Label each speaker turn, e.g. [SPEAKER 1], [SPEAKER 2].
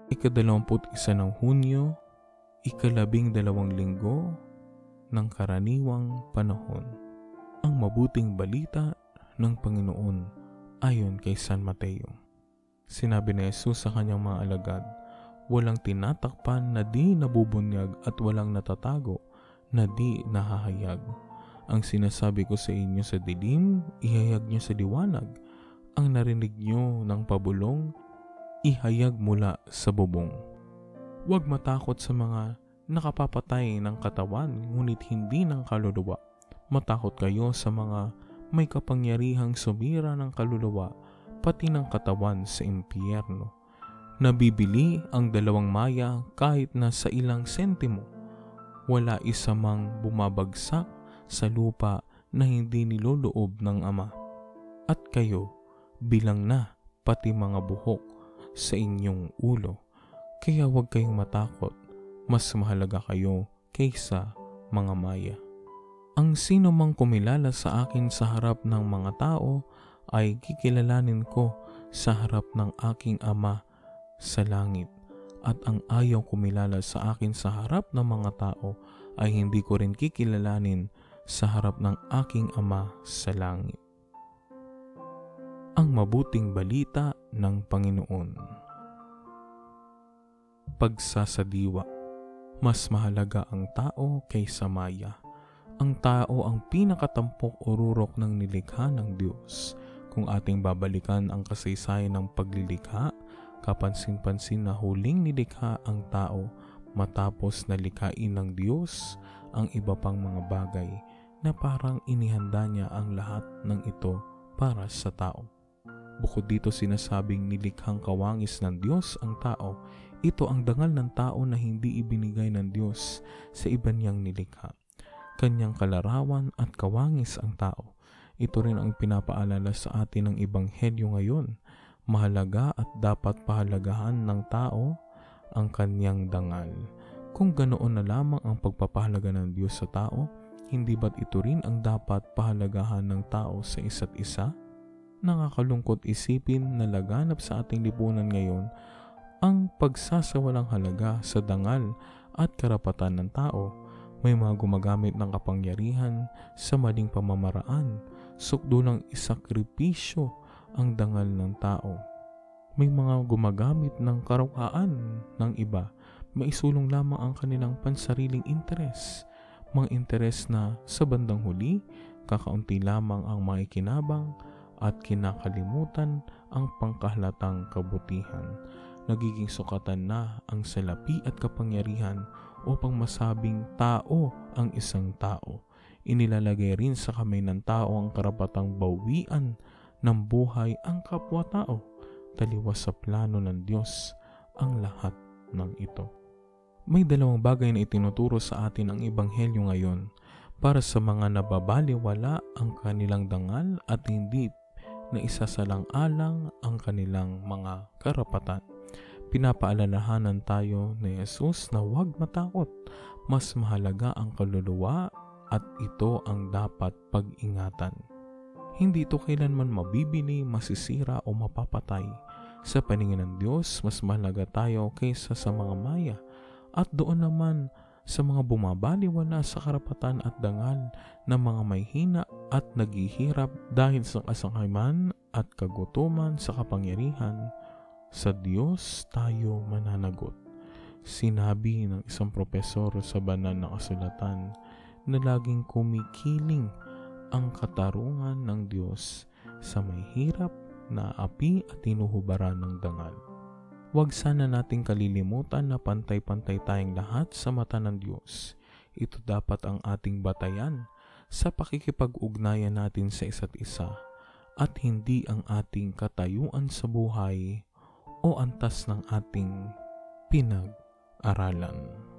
[SPEAKER 1] Ika-21 ng Hunyo, ika-12 linggo ng karaniwang panahon. Ang mabuting balita ng Panginoon ayon kay San Mateo. Sinabi ni Jesus sa kanyang mga alagad, walang tinatakpan na di nabubunyag at walang natatago na di nahahayag. Ang sinasabi ko sa inyo sa dilim, ihayag nyo sa liwanag. Ang narinig nyo ng pabulong, ihayag mula sa bubong. Huwag matakot sa mga nakapapatay ng katawan, ngunit hindi ng kaluluwa. Matakot kayo sa mga may kapangyarihang sumira ng kaluluwa, pati ng katawan sa impyerno. Nabibili ang 2 maya kahit na sa ilang sentimo. Wala isa mang bumabagsak sa lupa na hindi niloloob ng Ama. At kayo, bilang na pati mga buhok sa inyong ulo. Kaya huwag kayong matakot, mas mahalaga kayo kaysa mga maya. Ang sino mang kumilala sa akin sa harap ng mga tao ay kikilalanin ko sa harap ng aking Ama sa langit. At ang ayaw kumilala sa akin sa harap ng mga tao ay hindi ko rin kikilalanin sa harap ng aking Ama sa langit. Ang mabuting balita ng Panginoon. Pagsasadiwa. Mas mahalaga ang tao kaysa maya. Ang tao ang pinakatampok o rurok ng nilikha ng Diyos. Kung ating babalikan ang kasaysayan ng paglilikha, kapansin-pansin na huling nilikha ang tao matapos nalikhain ng Diyos ang iba pang mga bagay na parang inihanda niya ang lahat ng ito para sa tao. Bukod dito sinasabing nilikhang kawangis ng Diyos ang tao, ito ang dangal ng tao na hindi ibinigay ng Diyos sa iba niyang nilikha. Kanyang kalarawan at kawangis ang tao. Ito rin ang pinapaalala sa atin ng Ebanghelyo ngayon. Mahalaga at dapat pahalagahan ng tao ang kanyang dangal. Kung ganoon na lamang ang pagpapahalaga ng Diyos sa tao, hindi ba't ito rin ang dapat pahalagahan ng tao sa isa't isa? Nakakalungkot isipin na laganap sa ating lipunan ngayon ang pagsasawalang halaga sa dangal at karapatan ng tao. May mga gumagamit ng kapangyarihan sa maling pamamaraan, sukdulang isakripisyo ang dangal ng tao. May mga gumagamit ng karauhaan ng iba, maisulong lamang ang kanilang pansariling interes. Mga interes na sa bandang huli, kakaunti lamang ang maikinabang at kinakalimutan ang pangkahalatang kabutihan. Nagiging sukatan na ang salapi at kapangyarihan upang masabing tao ang isang tao. Inilalagay rin sa kamay ng tao ang karapatang bawian ng buhay ang kapwa-tao. Taliwas sa plano ng Diyos ang lahat ng ito. May 2 bagay na itinuturo sa atin ang Ebanghelyo ngayon para sa mga nababaliwala ang kanilang dangal at hindi na isasalang-alang ang kanilang mga karapatan. Pinapaalalahanan tayo ni Jesus na huwag matakot. Mas mahalaga ang kaluluwa at ito ang dapat pag-ingatan. Hindi ito kailanman mabibili, masisira o mapapatay. Sa paningin ng Diyos, mas mahalaga tayo kaysa sa mga maya. At doon naman sa mga bumabaliwala sa karapatan at dangal ng mga may hina at naghihirap dahil sa kasangkaman at kagutuman sa kapangyarihan, sa Diyos tayo mananagot. Sinabi ng isang propesor sa banal na kasulatan na laging kumikiling ang katarungan ng Diyos sa may hirap na api at tinuhubaran ng dangal. Huwag sana nating kalilimutan na pantay-pantay tayong lahat sa mata ng Diyos. Ito dapat ang ating batayan sa pakikipag-ugnayan natin sa isa't isa at hindi ang ating katayuan sa buhay o antas ng ating pinag-aralan.